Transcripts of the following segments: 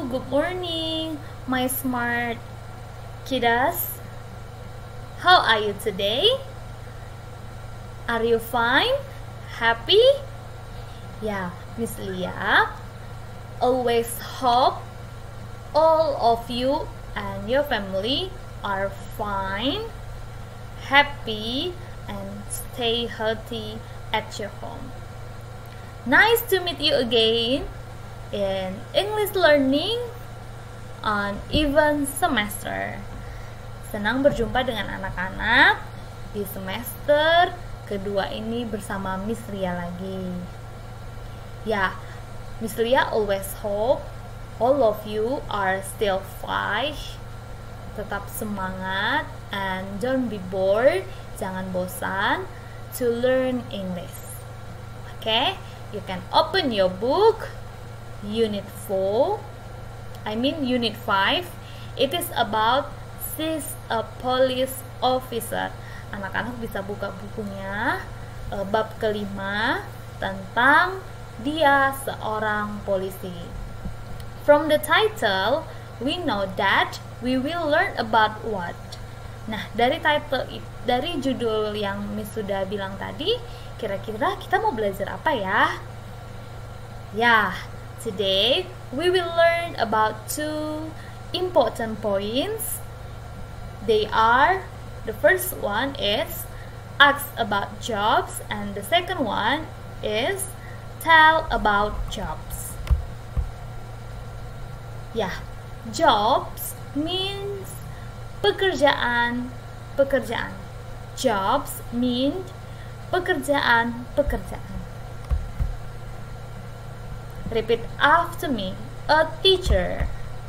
good morning, my smart kiddos. How are you today? Are you fine? Happy? Yeah, Miss Leah always hope all of you and your family are fine, happy, and stay healthy at your home. Nice to meet you again in English learning on even semester. Senang berjumpa dengan anak-anak di semester kedua ini bersama Miss Ria lagi. Ya, Miss Ria always hope all of you are still fine. Tetap semangat and don't be bored. Jangan bosan to learn English. Okay, you can open your book, Unit 5. It is about she's a police officer. Anak-anak bisa buka bukunya, bab kelima tentang dia seorang polisi. From the title, we know that we will learn about what. Nah, dari judul yang Miss sudah bilang tadi, kira-kira kita mau belajar apa ya? Ya, today we will learn about two important points. They are, the first one is ask about jobs, and the second one is tell about jobs. Ya, jobs means pekerjaan. Jobs mean pekerjaan. Repeat after me. A teacher,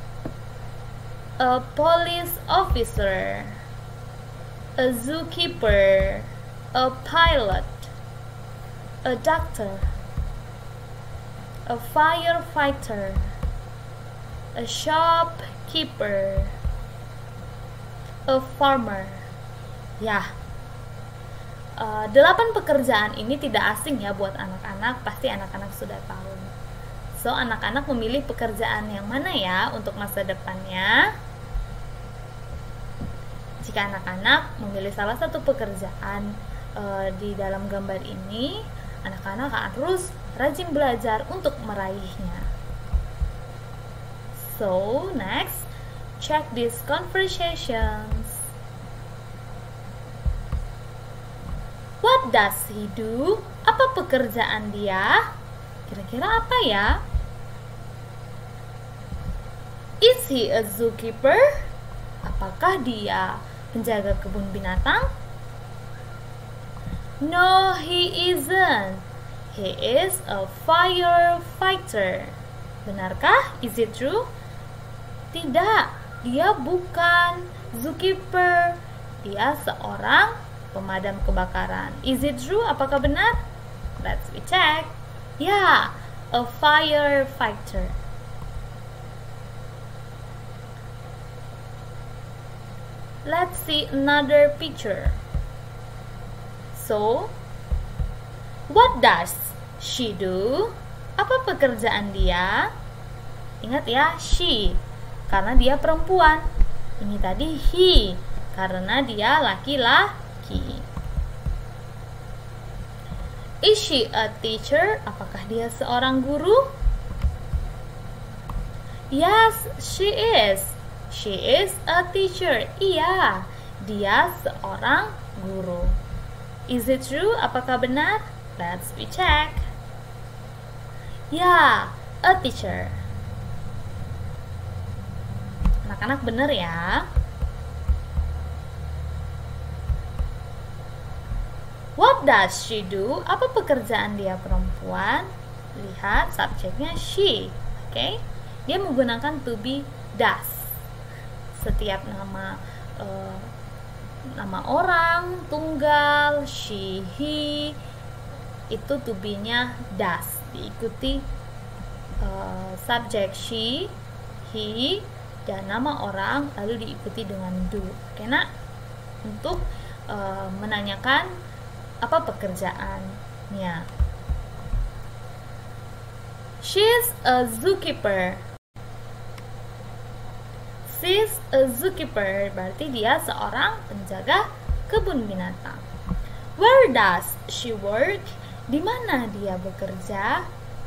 a police officer, a zookeeper, a pilot, a doctor, a firefighter, a shopkeeper, a farmer. Ya, 8 pekerjaan ini tidak asing ya buat anak-anak, pasti anak-anak sudah tahu. So, anak-anak memilih pekerjaan yang mana ya untuk masa depannya? Jika anak-anak memilih salah satu pekerjaan di dalam gambar ini, anak-anak harus rajin belajar untuk meraihnya. So, next, check these conversations. What does he do? Apa pekerjaan dia? Kira-kira apa ya? Is he a zookeeper? Apakah dia penjaga kebun binatang? No, he isn't. He is a firefighter. Benarkah? Is it true? Tidak, dia bukan zookeeper. Dia seorang pemadam kebakaran. Is it true? Apakah benar? Let's check. Ya, a firefighter. Let's see another picture. So, what does she do? Apa pekerjaan dia? Ingat ya, she, karena dia perempuan. Ini tadi he, karena dia laki-laki. Is she a teacher? Apakah dia seorang guru? Yes, she is. She is a teacher. Iya, dia seorang guru. Is it true? Apakah benar? Let's check. Ya, a teacher. Anak-anak benar ya. What does she do? Apa pekerjaan dia perempuan? Lihat subjeknya she. Oke? Dia menggunakan to be does. Setiap nama orang tunggal, she, he, itu to be-nya does, diikuti subjek she, he, dan nama orang lalu diikuti dengan do. Oke, nak? Untuk menanyakan apa pekerjaannya. She's a zookeeper. She's a zookeeper, berarti dia seorang penjaga kebun binatang. Where does she work? Di mana dia bekerja?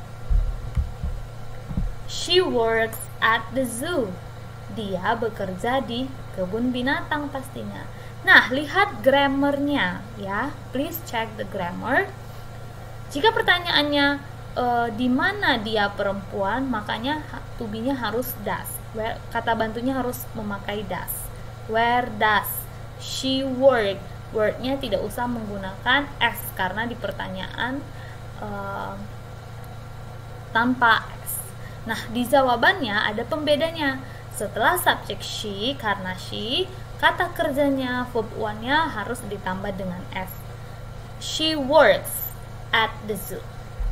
She works at the zoo. Dia bekerja di kebun binatang pastinya. Nah, lihat grammarnya ya. Please check the grammar. Jika pertanyaannya di mana dia perempuan, makanya to be-nya harus does. Kata bantunya harus memakai does. Where does she work? Word-nya tidak usah menggunakan s karena di pertanyaan tanpa s. Nah, di jawabannya ada pembedanya. Setelah subjek she, karena she, kata kerjanya verb one-nya harus ditambah dengan s. She works at the zoo.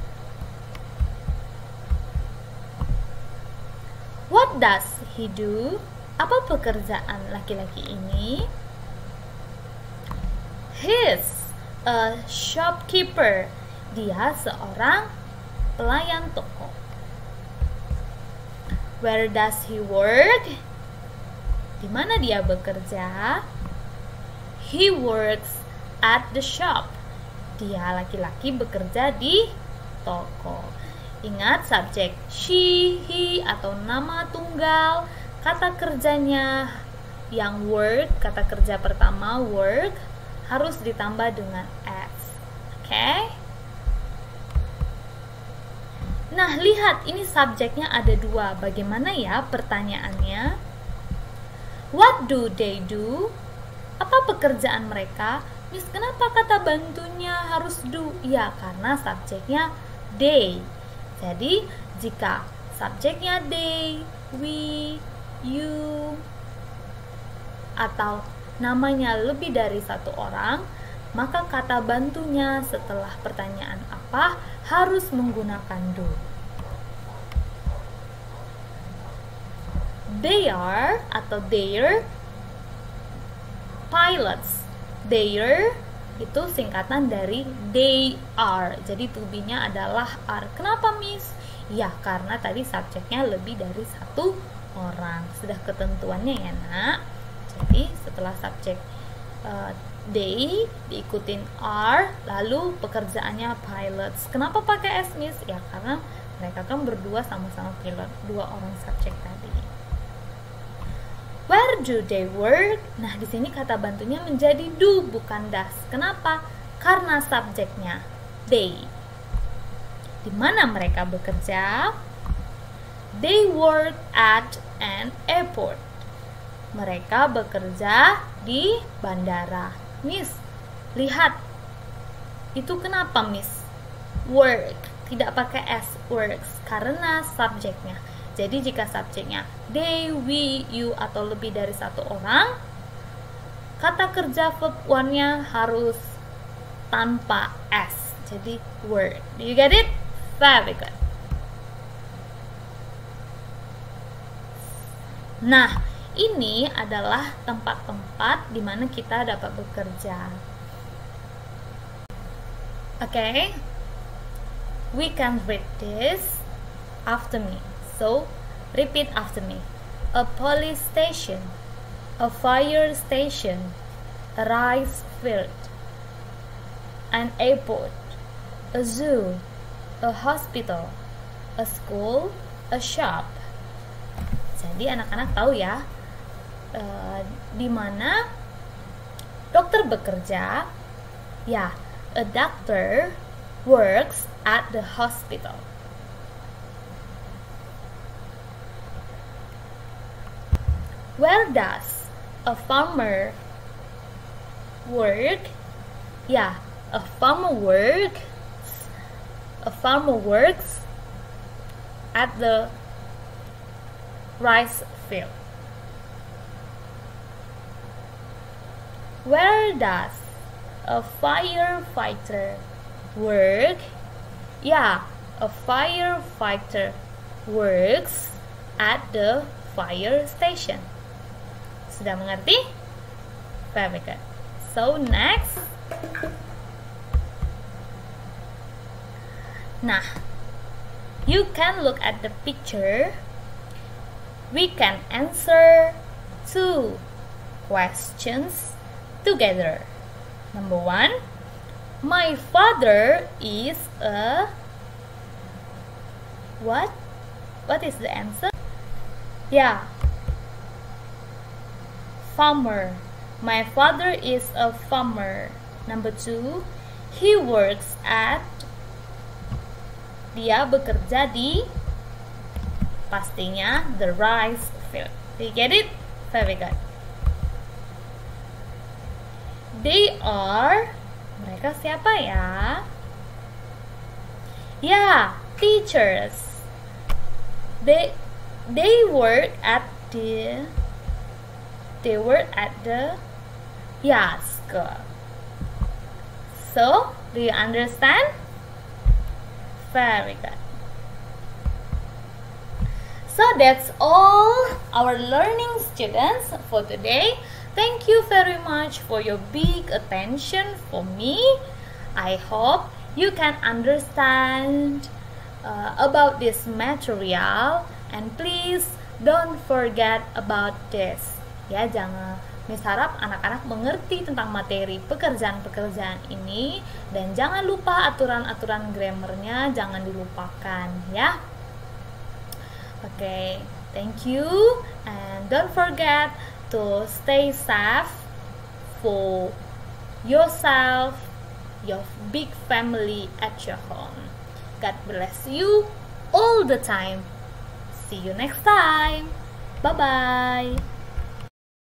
What does he do? Apa pekerjaan laki-laki ini? He's a shopkeeper. Dia seorang pelayan toko. Where does he work? Di mana dia bekerja? He works at the shop. Dia laki-laki bekerja di toko. Ingat subjek she, he, atau nama tunggal. Kata kerjanya yang work, kata kerja pertama work, harus ditambah dengan s. Oke? Nah, lihat ini subjeknya ada dua. Bagaimana ya pertanyaannya? What do they do? Apa pekerjaan mereka? Miss, kenapa kata bantunya harus do? Ya, karena subjeknya they. Jadi, jika subjeknya they, we, you, atau namanya lebih dari satu orang, maka kata bantunya setelah pertanyaan apa harus menggunakan do. They are atau their pilots. Their itu singkatan dari they are. Jadi to be-nya adalah are. Kenapa, Miss? Ya, karena tadi subjeknya lebih dari satu orang. Sudah ketentuannya ya, Nak. Jadi setelah subjek they diikutin are, lalu pekerjaannya pilots. Kenapa pakai s, Miss? Ya karena mereka kan berdua sama-sama pilot, dua orang subjek tadi. Where do they work? Nah, di sini kata bantunya menjadi do bukan does. Kenapa? Karena subjeknya they. Di mana mereka bekerja? They work at an airport. Mereka bekerja di bandara. Miss, lihat. Itu kenapa, Miss? Work, tidak pakai s, works, karena subjeknya. Jadi jika subjeknya they, we, you, atau lebih dari satu orang, kata kerja verb one-nya harus tanpa s. Jadi work. Do you get it? Very good. Nah, ini adalah tempat-tempat di mana kita dapat bekerja. Okay? We can read this after me. So, repeat after me. A police station, a fire station, a rice field, an airport, a zoo, a hospital, a school, a shop. Jadi anak-anak tahu ya di mana dokter bekerja. Ya, a doctor works at the hospital. Where does a farmer work? Ya, a farmer works at the rice field. Where does a firefighter work? Yeah, a firefighter works at the fire station. Sudah mengerti? Very good. So next. Nah, you can look at the picture. We can answer two questions together. Number one, my father is a what? What is the answer? Yeah, farmer. My father is a farmer. Number two, he works at. Dia bekerja di, pastinya, the rice field. You get it? Very good. They are, mereka siapa ya? Ya, teachers. They work at the school. So, do you understand? Very good. So that's all our learning, students, for today. Thank you very much for your big attention for me. I hope you can understand about this material, and please don't forget about this. Ya, Miss harap anak-anak mengerti tentang materi pekerjaan-pekerjaan ini, dan jangan lupa aturan-aturan grammarnya jangan dilupakan ya. Okay, thank you, and don't forget to stay safe for yourself, your big family at your home. God bless you all the time. See you next time. Bye-bye.